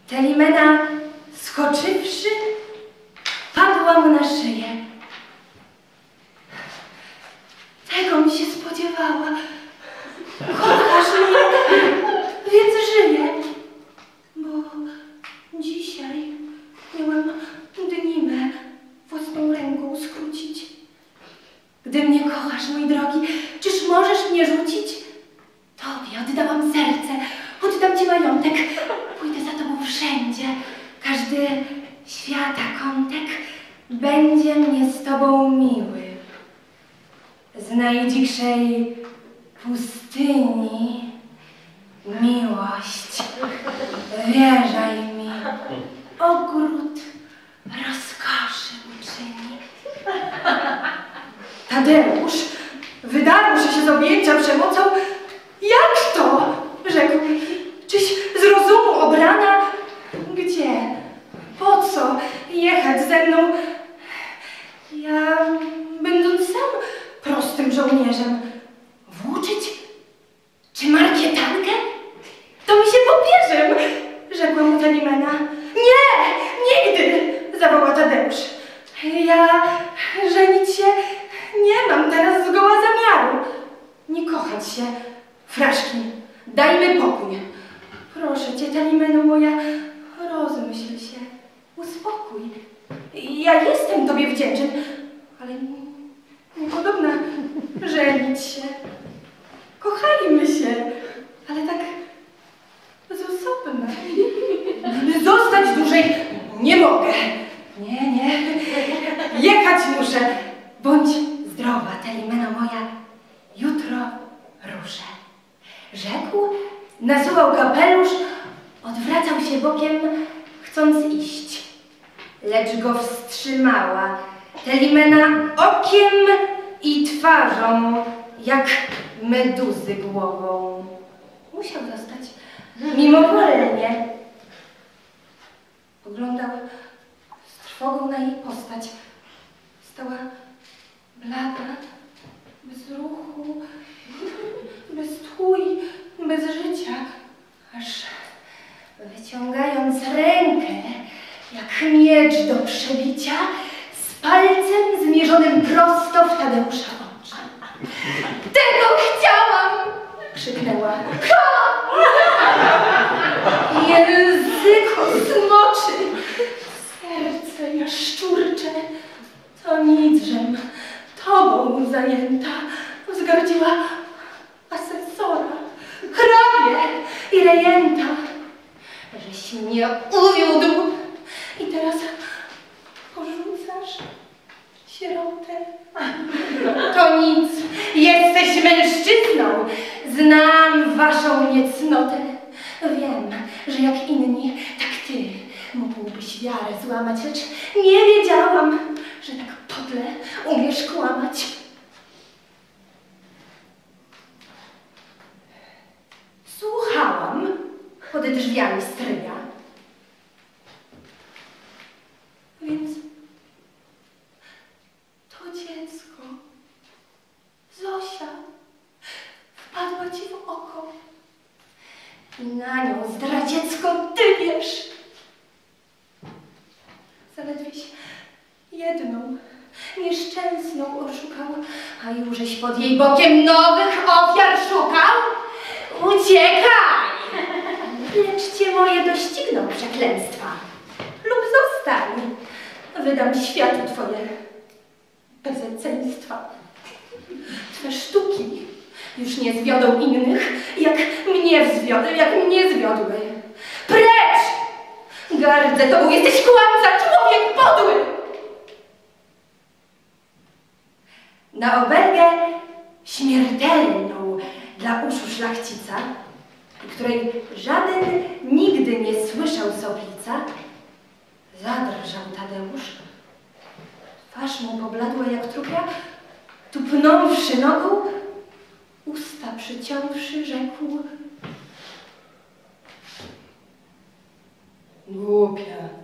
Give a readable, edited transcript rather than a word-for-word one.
Telimena, skoczywszy, padła mu na szyję. Tego mi się spodziewała. Kochasz mnie, więc żyję. Bo dzisiaj miałam dnimę własną ręką skrócić. Gdy mnie kochasz, mój drogi, czyż możesz mnie rzucić? Tobie oddałam serce, oddam ci majątek. Pójdę za tobą wszędzie. Każdy świata kątek będzie mnie z tobą miły. Z najdzikszej pustyni miłość, wierzaj mi, ogród rozkoszy uczyni. Tadeusz wydarłszy się z objęcia przemocą. Jak to? Rzekł. Czyś z rozumu obrana? Gdzie? Po co jechać ze mną? Ja, będąc sam prostym żołnierzem, włóczyć? Czy markietankę? To mi się popierzem, rzekła mu Telimena. Nie, nigdy, zawołał Tadeusz. Ja żenić się nie mam teraz zgoła zamiaru. Nie kochać się. Fraszki, dajmy pokój. Proszę cię, Telimeno moja, rozmyśl się, uspokój. Ja jestem tobie wdzięczny, ale niepodobna żenić się. Kochajmy się, ale tak z osobna. Zostać dłużej nie mogę. Nie. Jechać muszę. Bądź zdrowa, Telimeno moja. Jutro ruszę. Rzekł, nasuwał kapelusz, odwracał się bokiem, chcąc iść. Lecz go wstrzymała Telimena okiem i twarzą, jak meduzy głową. Musiał zostać mimowolnie. Oglądał z trwogą na jej postać. Stała blada, bez ruchu, bez tchu i bez życia, aż wyciągając rękę, jak miecz do przebicia, z palcem zmierzonym prosto w Tadeusza oczy. Tego chciałam! Krzyknęła. Język smoczy, serce jaszczurcze, to niczym tobą zajęta wzgardziła asesora, hrabie i rejenta. Żeś mnie uwiódł i teraz porzucasz sierotę. To nic, jesteś mężczyzną, znam waszą niecnotę. Wiem, że jak inni, tak ty mógłbyś wiarę złamać, lecz nie wiedziałam, że tak podle umiesz kłamać. Słuchałam pod drzwiami stryja, więc to dziecko, Zosia, wpadła ci w oko i na nią, zdradziecko, ty wiesz. Zaledwieś jedną nieszczęsną oszukał, a jużeś pod jej bokiem nowych ofiar szukał. Uciekaj! Lecz cię moje dościgną przeklęstwa. Lub zostań. Wydam światu twoje bezeceństwa. Twe sztuki już nie zwiodą innych, jak mnie zwiodły. Precz! Gardzę tobą, jesteś kłamca, człowiek podły! Na obelgę śmiertelną dla uszu szlachcica, której żaden nigdy nie słyszał soplica, zadrżał Tadeusz. Twarz mu pobladła jak trupia, tupnąwszy nogą, usta przyciąwszy, rzekł: Głupia,